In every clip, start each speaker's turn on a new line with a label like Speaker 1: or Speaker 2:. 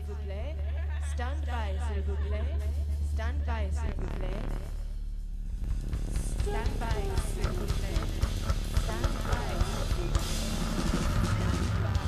Speaker 1: vous plaît. Stand by, s'il vous plaît. Stand by, s'il vous plaît. Stand by, s'il vous plaît. Stand by, s'il vous plaît. Stand by.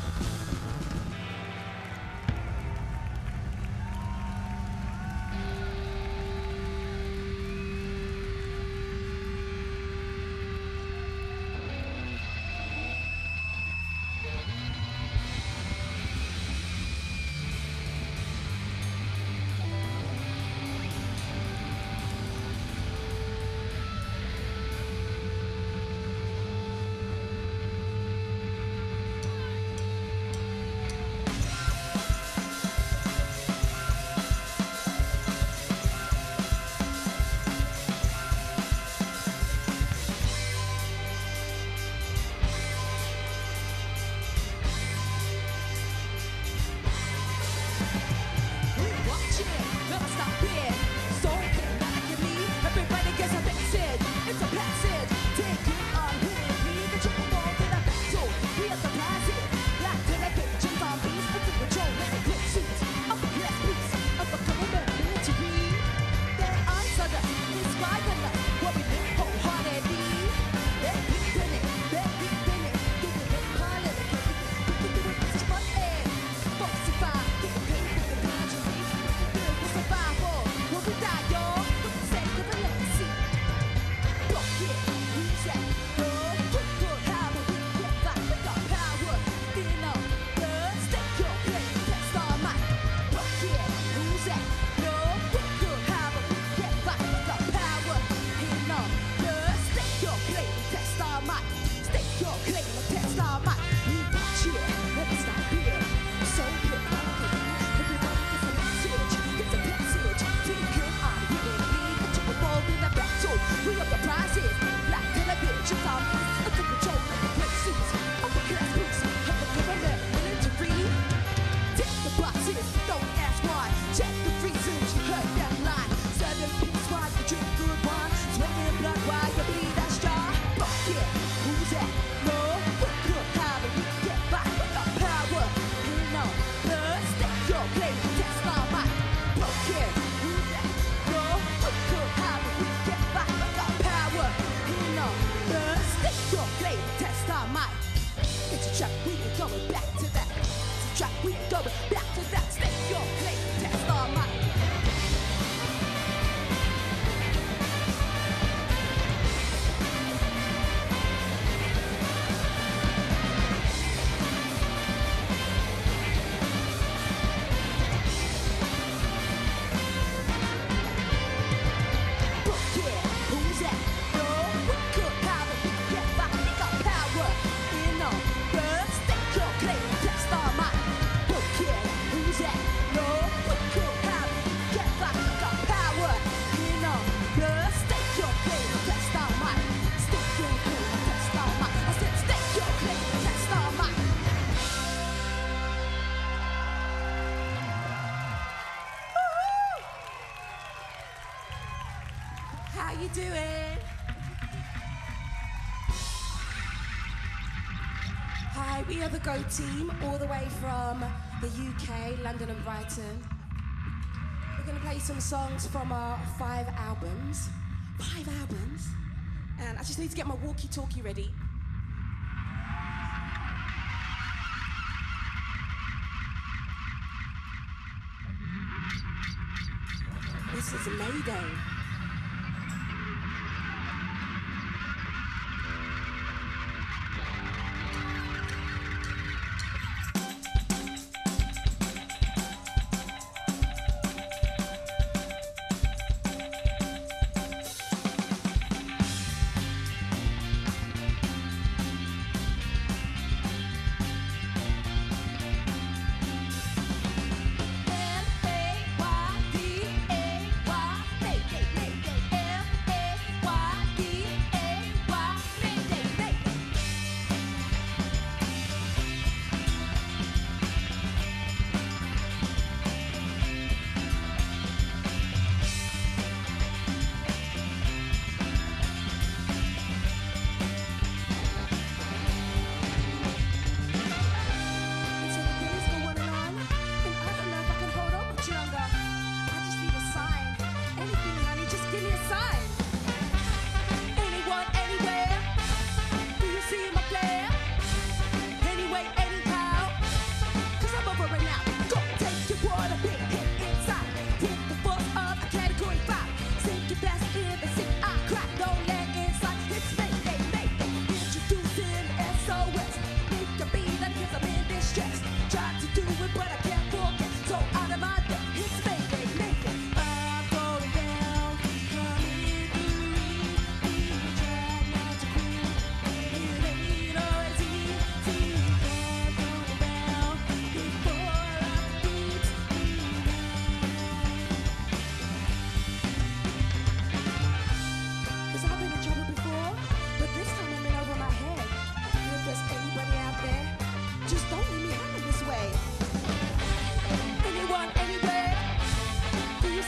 Speaker 2: How you doing? Hi, we are the Go Team, all the way from the UK, London and Brighton. We're going to play some songs from our 5 albums. 5 albums? And I just need to get my walkie-talkie ready. This is Mayday.
Speaker 3: M-A-Y-D-A-Y,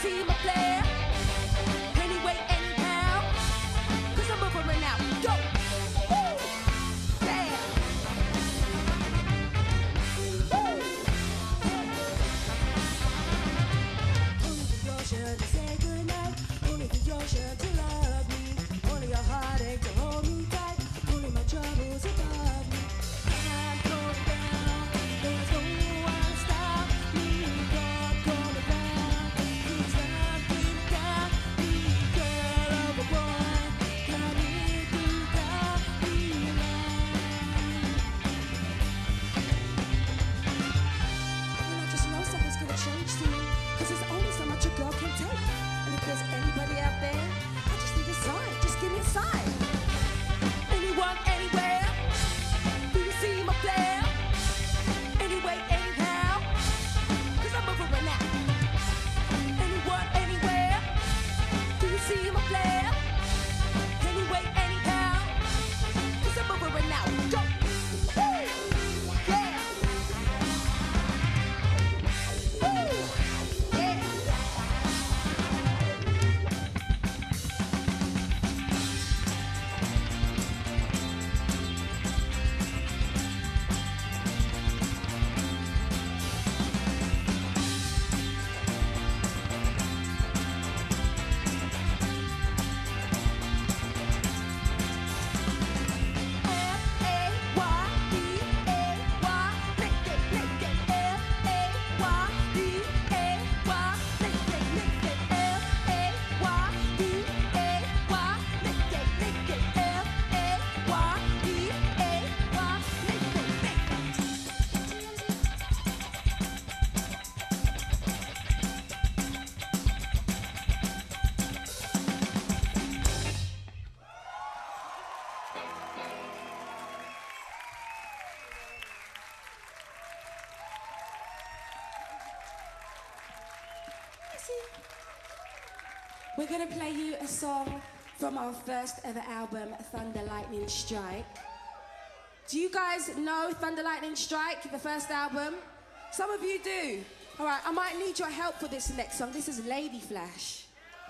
Speaker 2: see my flair? Anyway, anyhow, 'cause I'm over and out. Go! Woo! Yeah! Woo! Only for your shirt to say goodnight. Only for your shirt to love me. Only your heartache to hold me tight. Only my troubles above me. I'm going down. There's no one stop me from going down. Please nothing got me, girl of a boy. Come here to got me right. And I just know something's gonna change soon. 'Cause there's only so much a girl can take. And if there's anybody out there, I just need a sign. Just get inside. Anyone, anywhere. Do you see my flair? Anyway, anyhow. 'Cause I'm over and out. Anyone, anywhere. Do you see my flair? Anyway, anyhow. 'Cause I'm over and out. Go! Woo! Yeah! Woo! Yeah! We're gonna play you a song from our first ever album, Thunder Lightning Strike. Do you guys know Thunder Lightning Strike, the first album? Some of you do. All right, I might need your help for this next song. This is Lady Flash.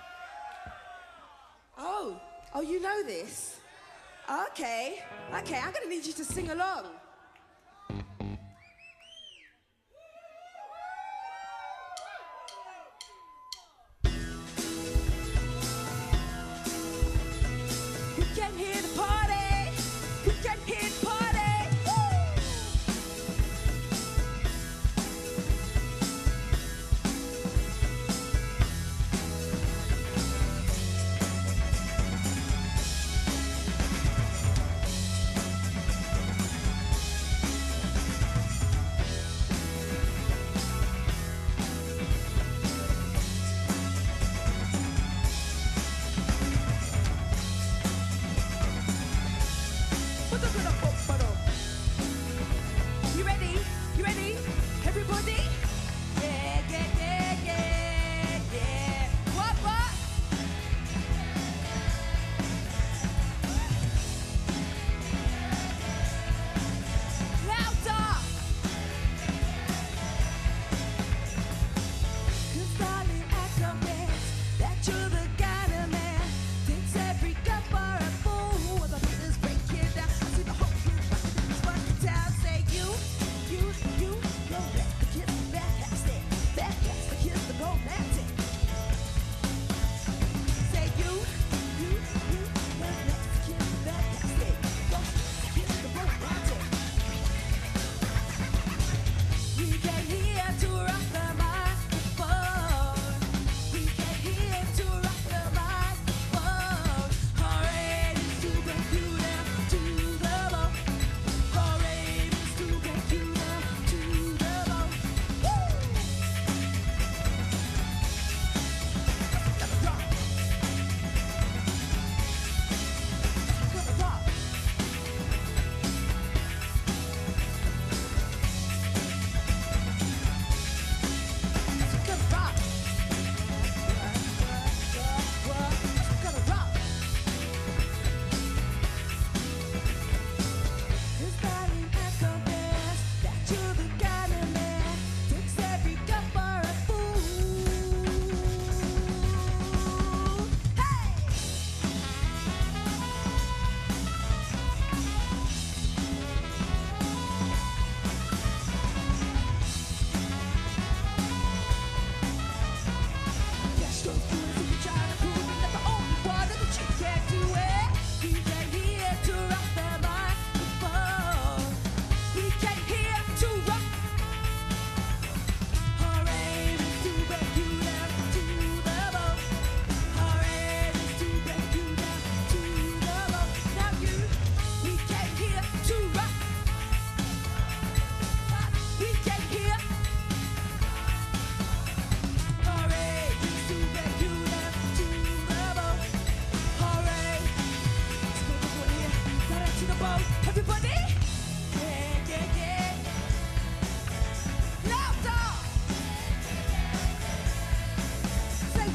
Speaker 2: Oh, you know this? Okay, I'm gonna need you to sing along. We can hear the party. We can hear the party. Woo!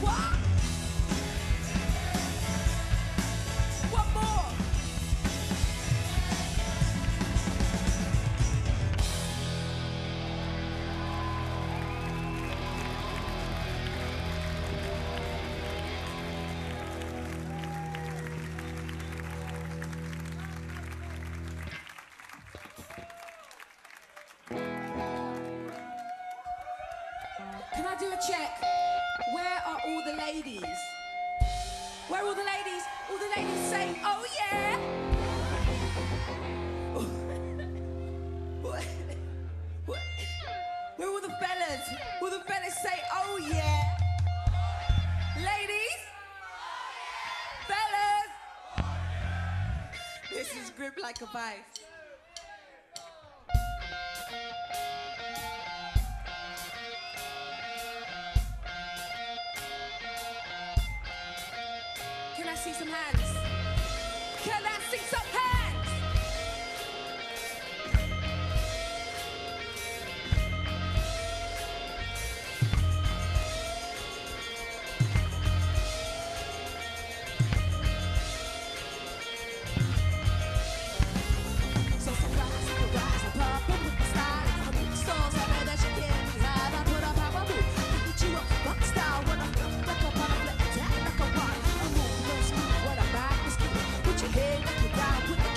Speaker 2: What? One more. Can I do a check? Where are all the ladies? Where are all the ladies? All the ladies saying, oh yeah! What? What? Where are all the fellas? All the fellas say, oh yeah! Ladies? Fellas? This is Grip Like a Vice. Can I see some hands? Can I see some hands? So surprise, surprise, and pop up with the style. I mean, the stars tell me that you can't be hard. I put up how I move. Hit you up, rock style. When I flip like a butterfly, attack like a rock. I move, no speed, what I ride is key. Put your head like you're down with the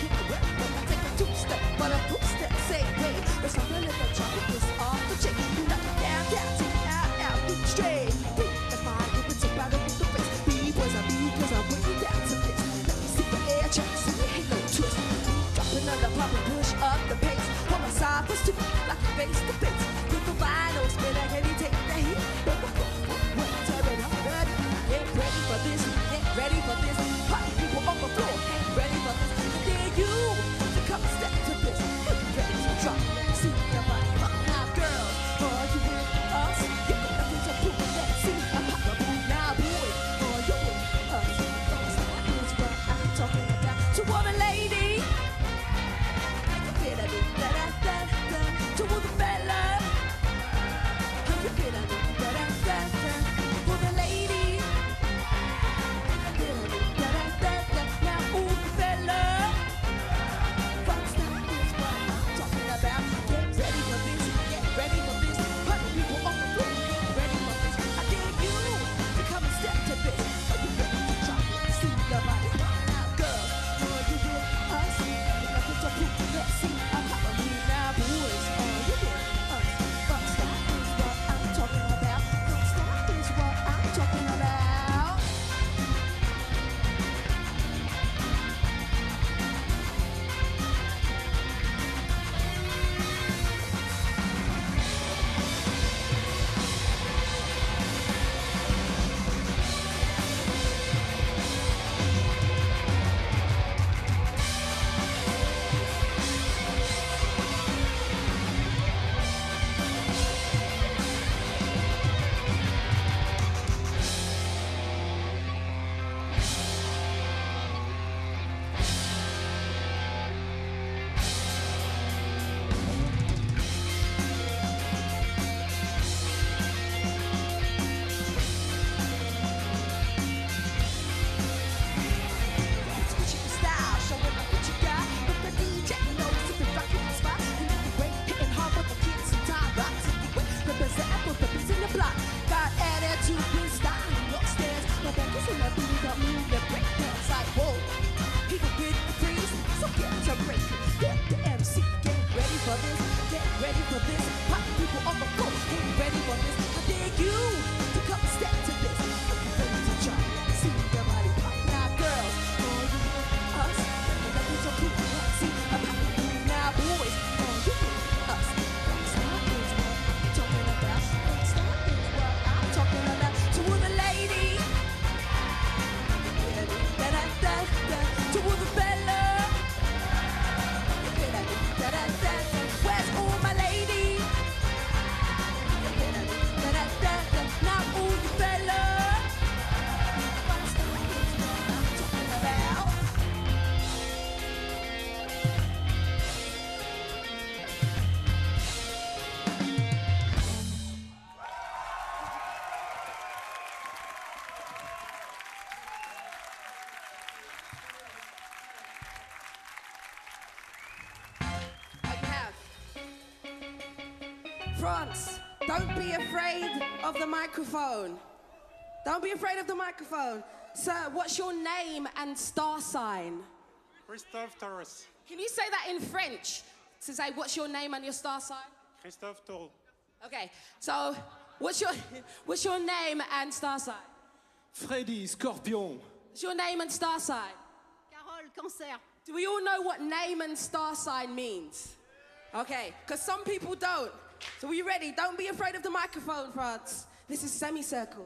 Speaker 2: France, don't be afraid of the microphone. Don't be afraid of the microphone. Sir, what's your name and star sign?
Speaker 3: Christophe Taurus.
Speaker 2: Can you say that in French? To say, what's your name and your star sign?
Speaker 3: Christophe Taureau.
Speaker 2: Okay, so what's your name and star sign?
Speaker 4: Freddy, Scorpion.
Speaker 2: What's your name and star sign?
Speaker 1: Carole, Cancer.
Speaker 2: Do we all know what name and star sign means? Okay, because some people don't. So are you ready? Don't be afraid of the microphone, France. This is Semicircle.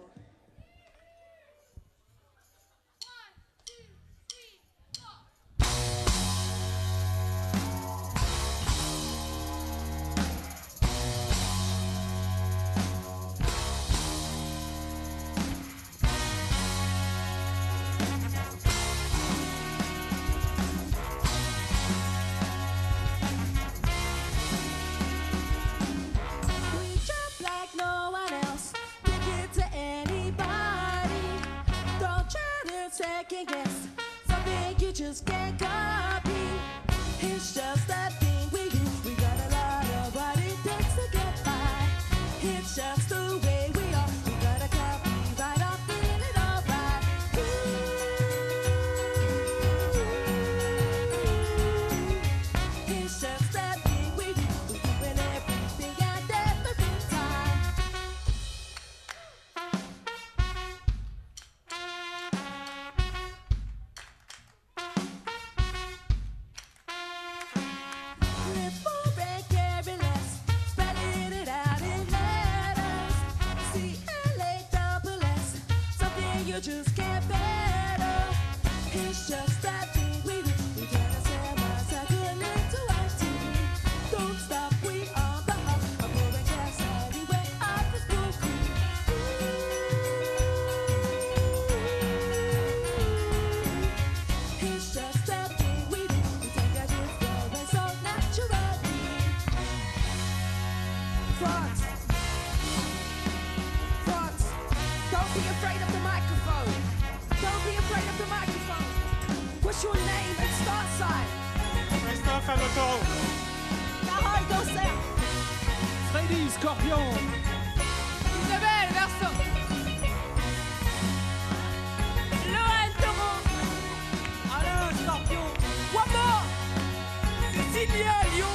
Speaker 2: Second guess something you just can't copy. It's just that thing we use. We got a lot of what it takes to get by. It's just the way we are. We gotta copy right off, feeling alright. It's just that thing we do. We're doing everything at every time. You just can't better. It's just that thing we do. We gotta sell my second into our team. Don't stop, we on the hop. I'm pouring gas anyway. I just go It's just that thing we do. We take our good going so naturally. France. France. Don't be afraid of the microphone. Don't be afraid of the microphone. What's your name and start sign?
Speaker 3: Christophe Anotoro.
Speaker 1: Carole, Cancer.
Speaker 4: Freddy, Scorpion.
Speaker 2: Isabelle, Verseau. Lohan, Taureau.
Speaker 4: Alain, Scorpion.
Speaker 2: One more. Cécilia, Lion.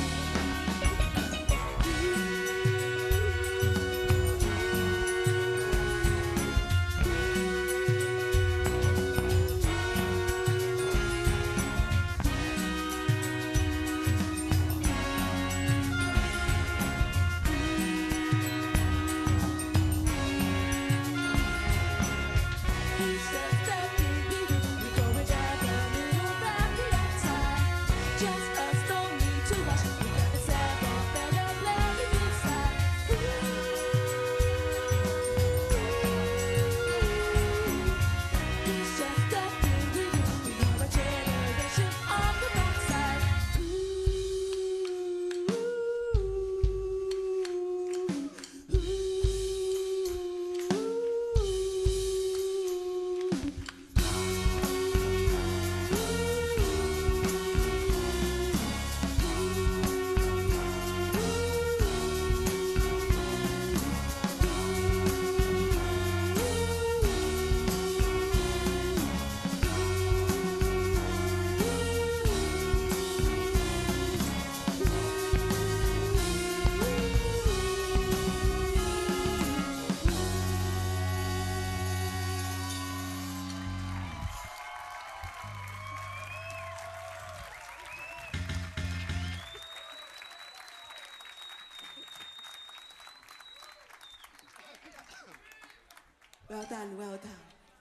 Speaker 2: Well done, well done.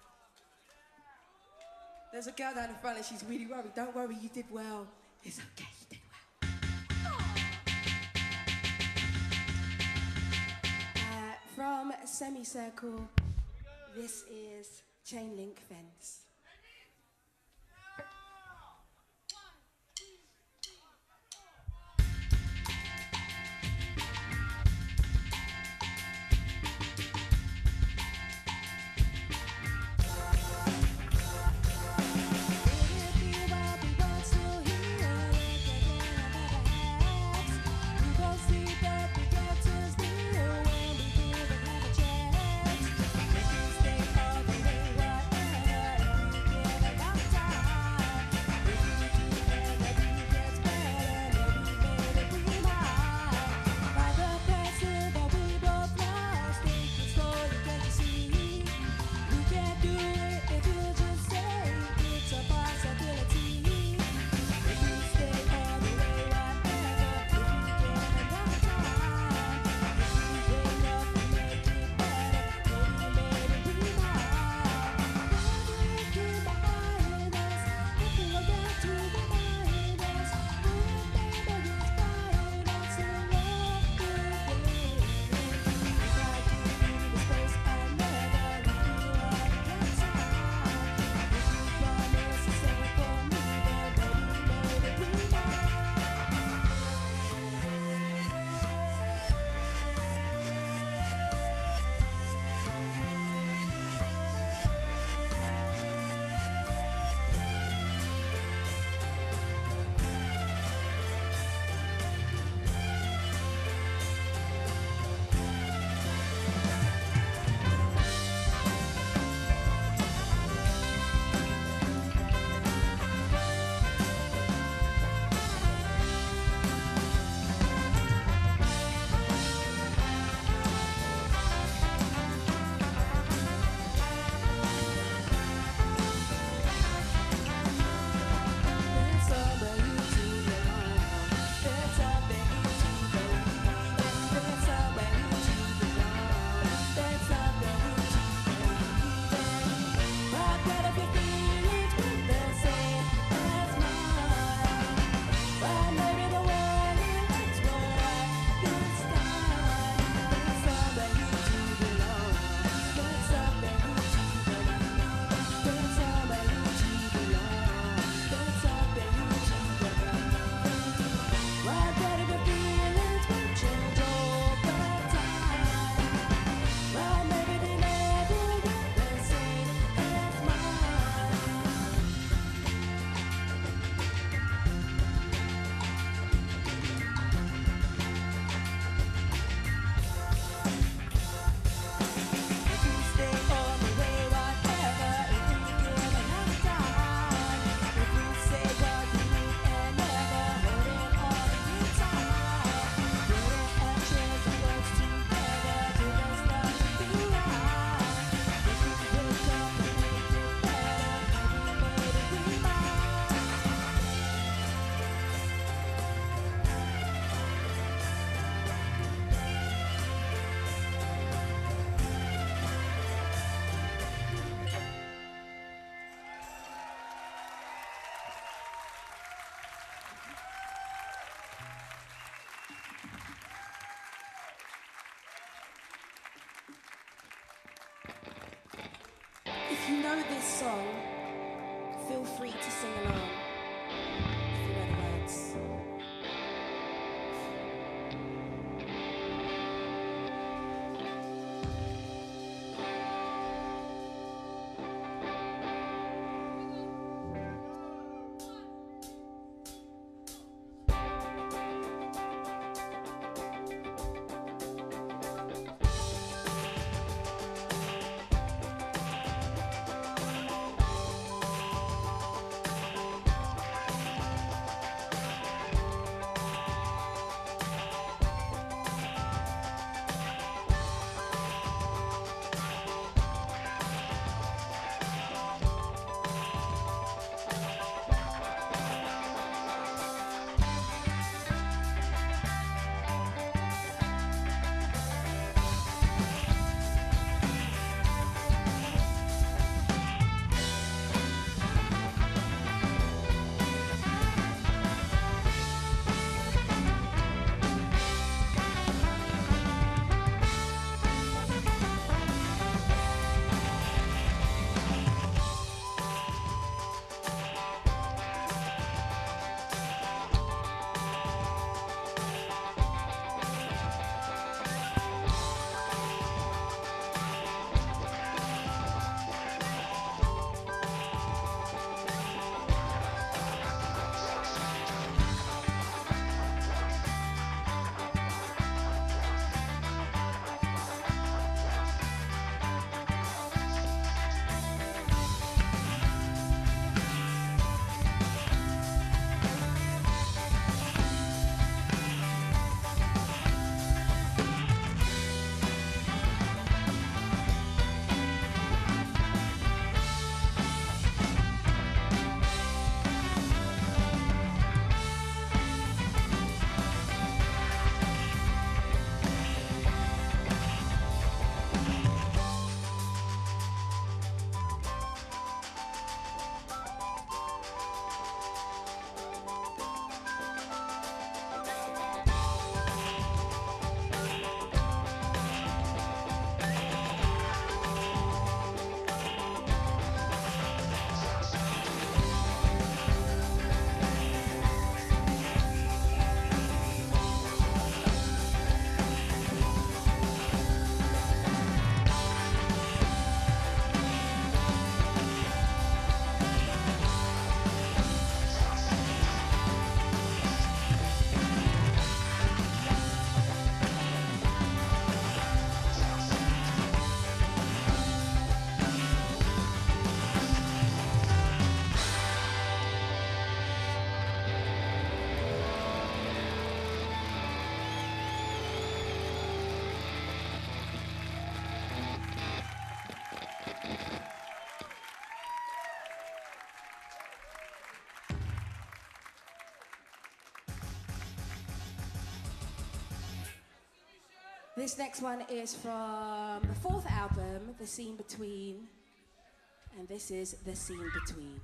Speaker 2: There's a girl down the front and she's really worried. Don't worry, you did well. It's okay, you did well. From Semicircle, this is Chain Link Fence. We both see that we get If you know this song, feel free to sing along. If you know the words. This next one is from the fourth album, The Scene Between, and this is The Scene Between.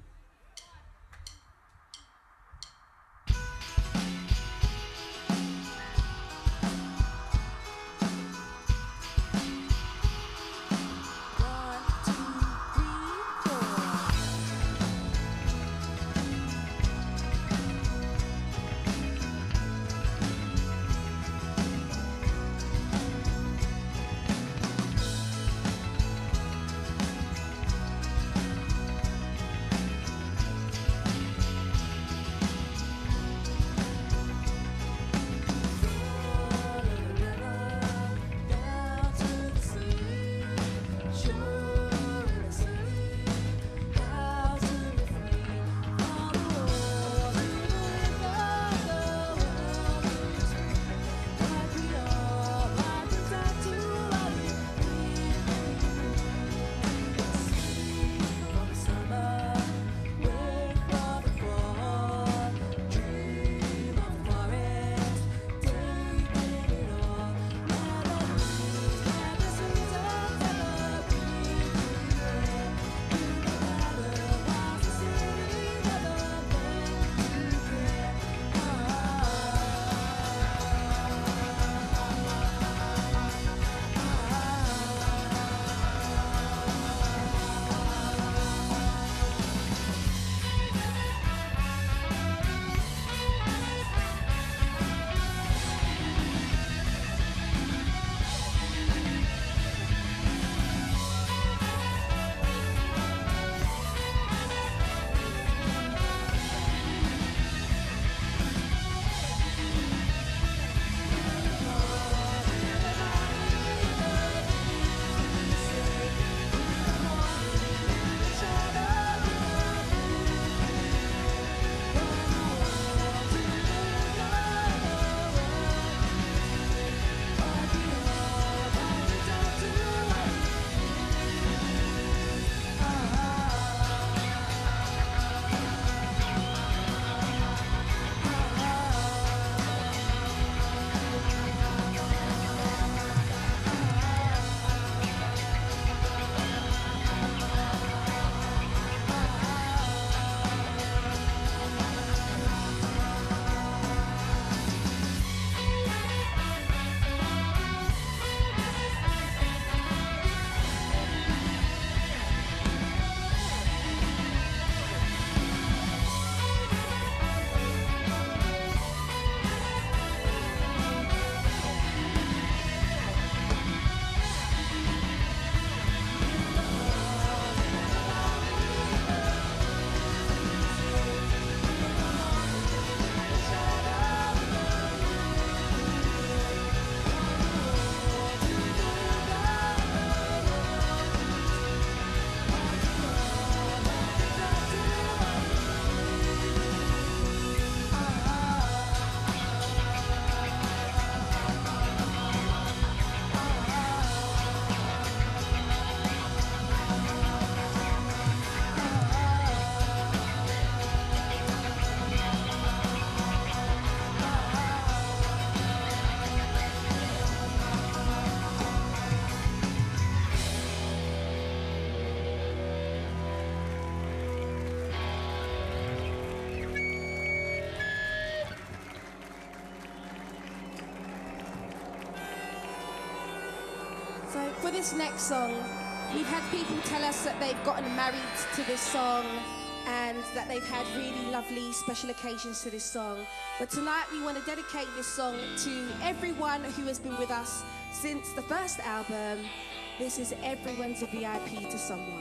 Speaker 2: this next song, we've had people tell us that they've gotten married to this song and that they've had really lovely special occasions to this song. But tonight we want to dedicate this song to everyone who has been with us since the first album. This is Everyone's a VIP to Someone.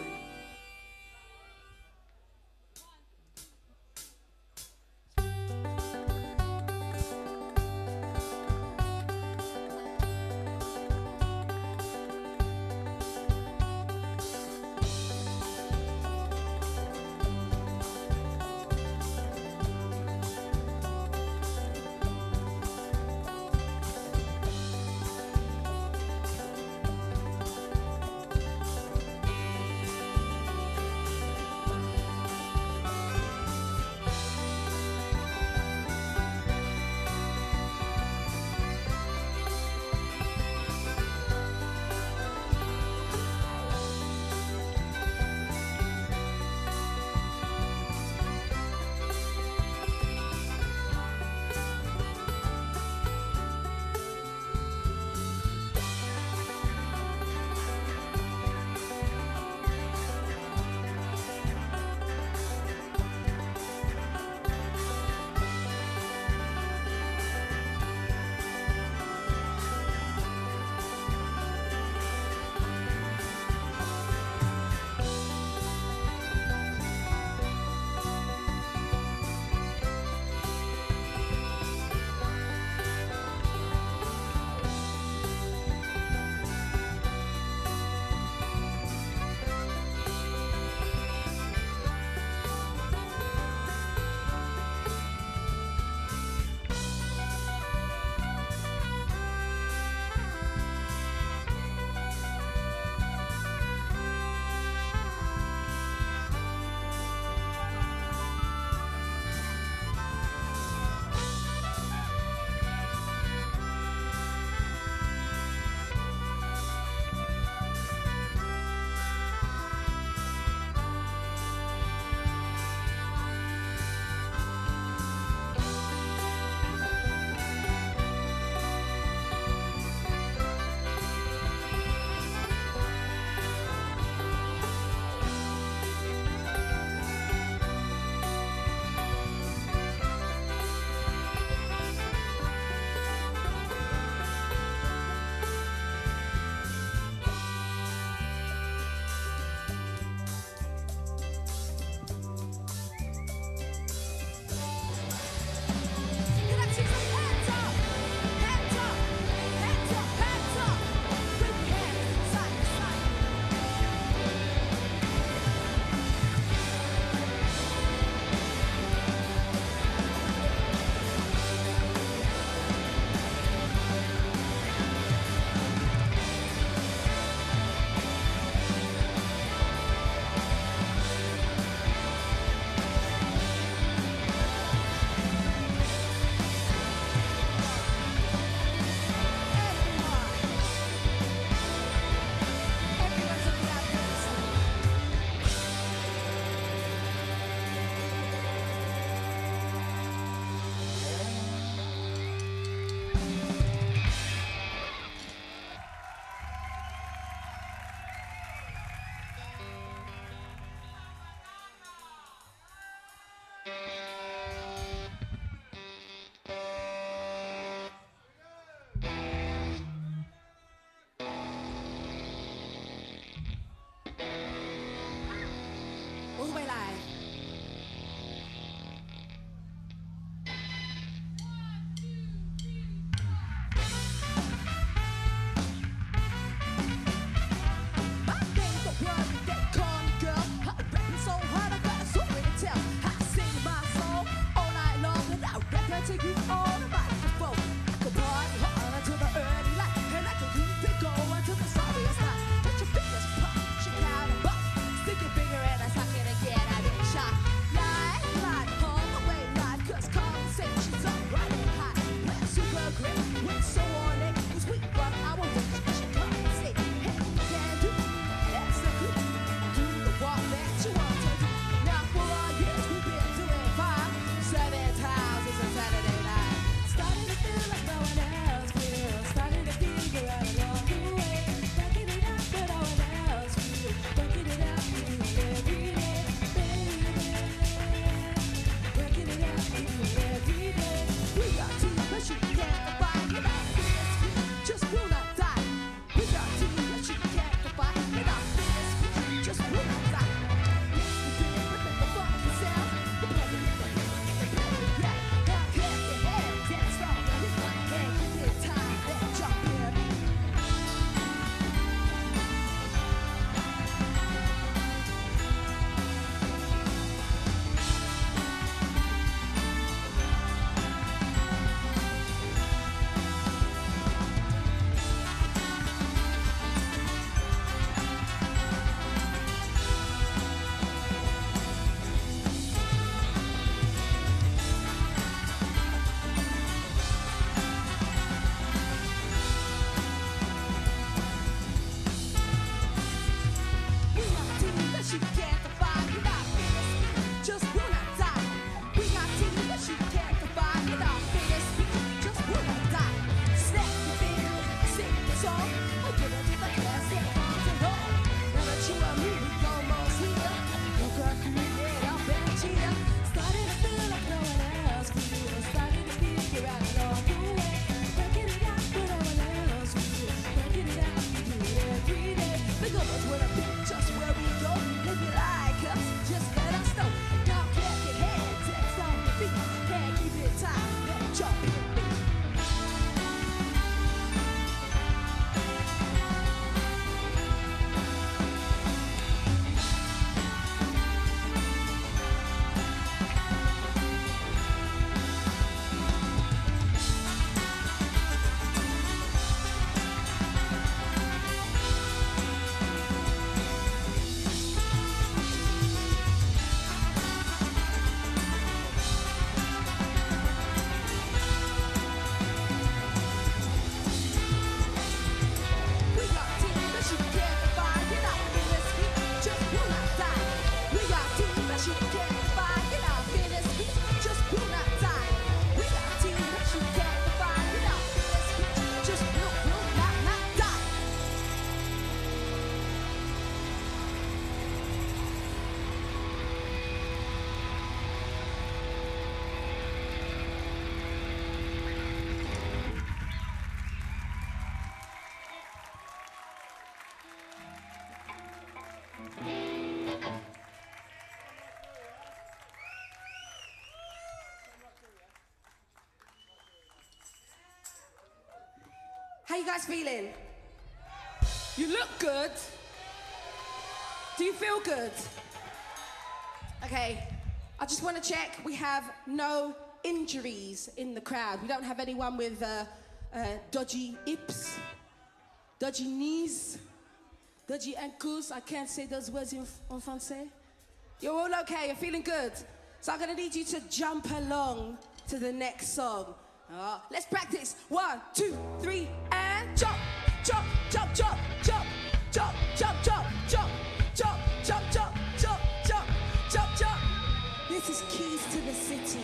Speaker 2: How you guys feeling? You look good. Do you feel good? Okay, I just want to check we have no injuries in the crowd. We don't have anyone with dodgy hips, dodgy knees, dodgy ankles. I can't say those words in français. You're all okay, you're feeling good. So I'm gonna need you to jump along to the next song. Let's practice. 1, 2, 3, and jump, jump, jump, jump, jump, jump, jump, jump, jump, jump, jump, jump, jump, jump, jump, jump. This is Keys to the City.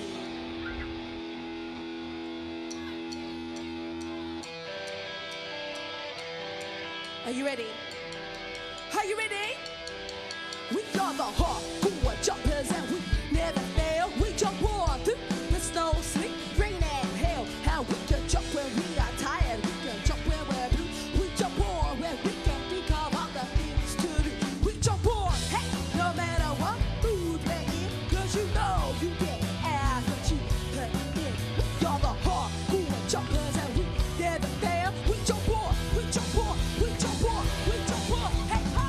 Speaker 2: Are you ready? Are you ready? We are the hardcore jumpers and we never fail. We jump on through the snow, sleet, rain and hail. How we can jump when we are tired. We can jump where we're blue. We jump on where we can think of all the things to do. We jump on, hey, no matter what mood we're in. Cause you know you get out what you put in. We are the hardcore jumpers and we never fail. We jump on, we jump on, we jump on, we jump on, hey, ho!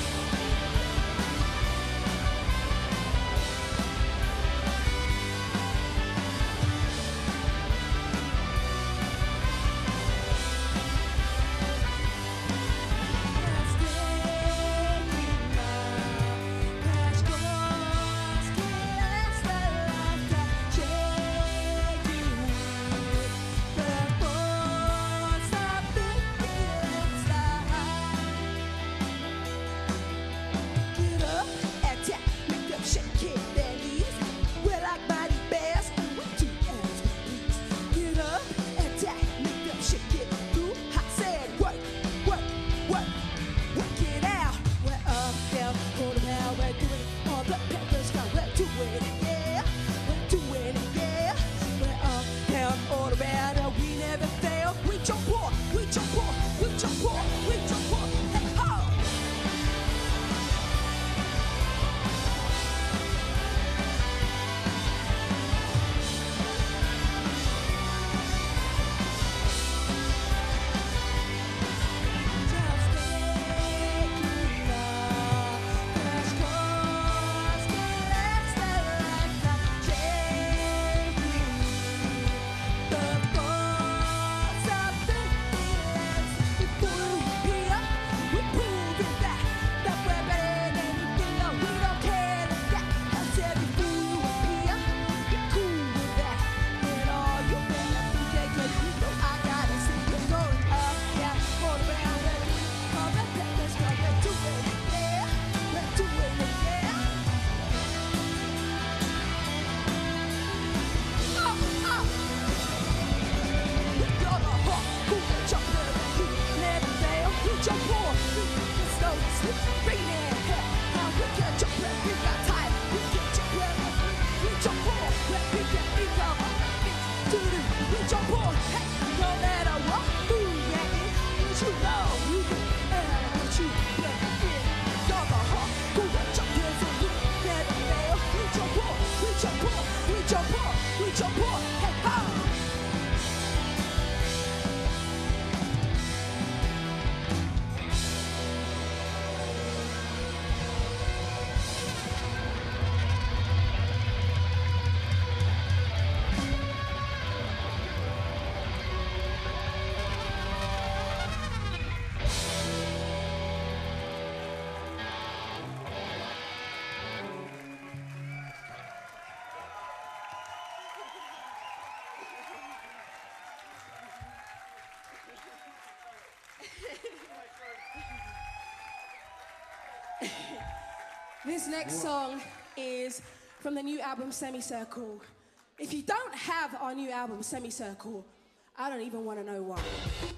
Speaker 2: This next song is from the new album Semicircle. If you don't have our new album Semicircle, I don't even want to know why.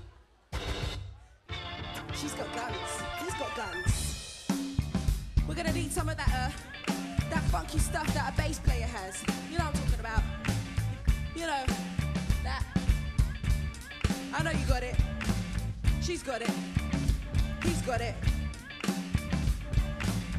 Speaker 2: She's got guns. He's got guns. We're gonna need some of that funky stuff that a bass player has. You know what I'm talking about. You know, that. I know you got it. She's got it. He's got it.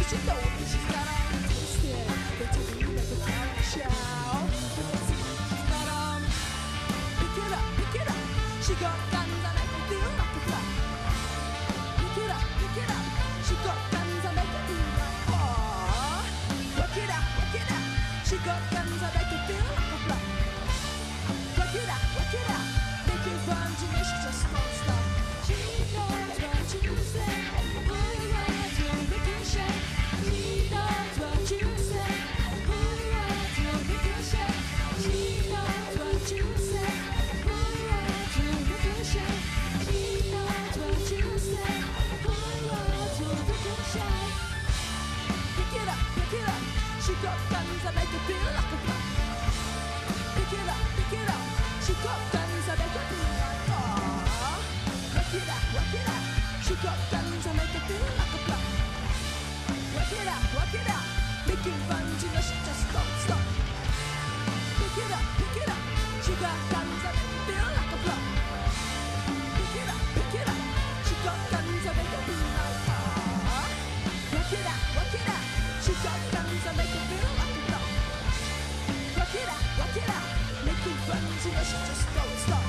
Speaker 2: She know that she's got on twisted. They take me like a talent show. She's got pick it up, pick it up. She got guns and make me feel like a fly. Pick it up, pick it up. She got guns and make me feel like oh. Work it out, work it out. She got guns and make me feel like a fly. Work it out, work it out. Make it run to me, she just won't stop. She knows what you say. Who you are to make you shake. She knows what you say. Who you are to make you shake. She knows what you say. Who you are to make you shake. She knows what you say. Who you are to make you shake. Pick it up, pick it up. She got guns that make it feel like a fly. Pick it up, pick it up. She got guns that make it feel like oh. Work it out, work it out. She got guns that make it feel like a fly. Work it out, work it out. Making runs, you know she just don't stop. Pick it up, pick it up. She got guns that make it feel like a fly. Pick it up, pick it up. She got guns that make it feel like oh. Work it out, work it out. She got guns that make it feel like a fly. Work it out, work it out. Making runs, you know she just don't stop.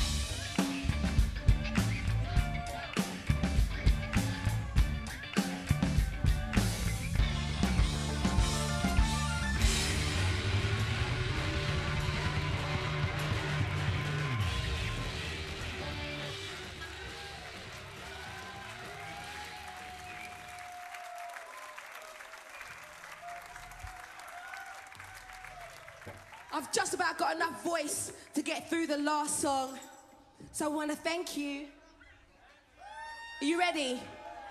Speaker 2: I've just about got enough voice to get through the last song. So I want to thank you. Are you ready?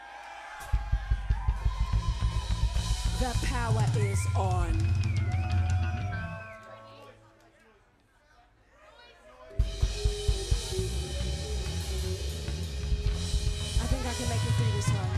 Speaker 2: The power is on. I think I can make it through this one.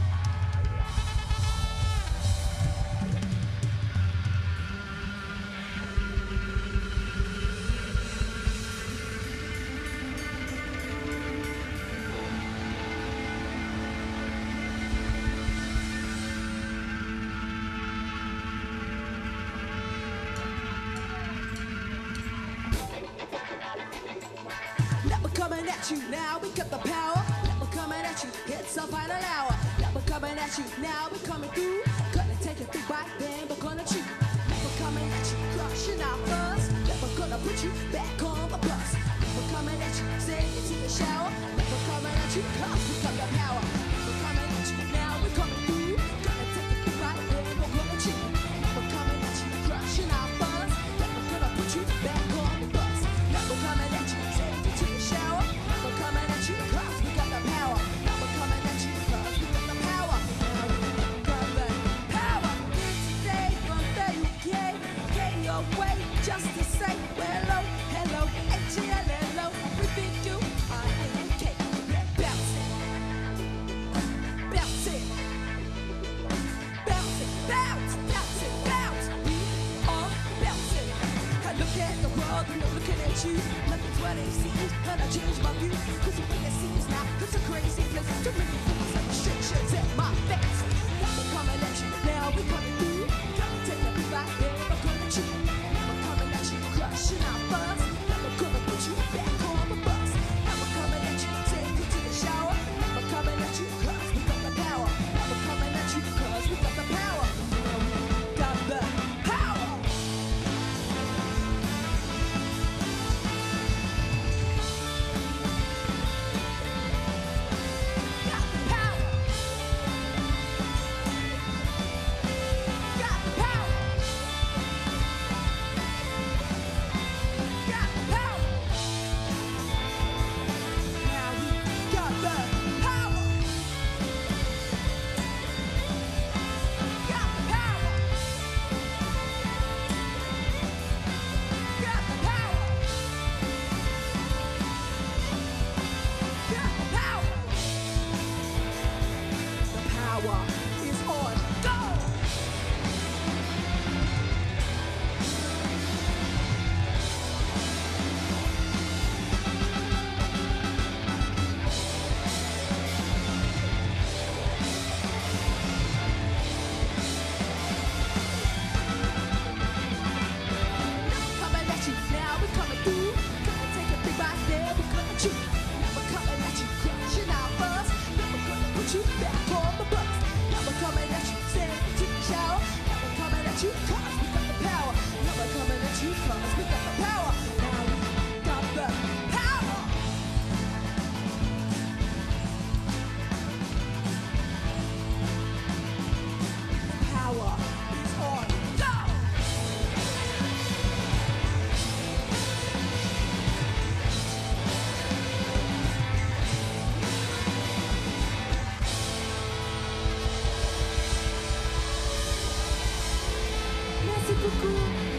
Speaker 2: Coming at you now, we got the power. We're coming at you, it's a final hour. We're coming at you now, we're coming through. Gonna take it through right then, we're gonna cheat. We're coming at you, crushing our buzz. We're gonna put you back on the bus. We're coming at you, send you to the shower. We're coming at you, cause we got the power. We're coming at you now, we're coming through. Gonna take it through right then, we're gonna cheat. We're coming at you, crushing our buzz. We're gonna put you back on the bus. We're coming at you, send you to the shower. We're coming at you, cause we got the power. Now we're coming at you, cause we got the power. Now we got the power. Today, from the UK, get your way just to say hello, hello, H-E-L-L-O. We think you are N-K. Bounce it. Bounce it. Bounce it. Bounce, bounce it, bounce. We are bouncing. I look at the world and they're looking at you. Nothing's what it seems, and I change my view. Cause the way it seems now, it's a crazy place. Too many rules and restrictions at my face. We're coming at you, now we're coming through. Gotta take a beat right there, we're gonna cheat. We're coming at you, crushing our buzz. Now we're gonna put you back on the bus. Now we're coming at you, take you to the shower. Now we're coming at you, cause we got the power. Now we're coming at you, cause we got the power. Now we got the power. Got the power. beaucoup.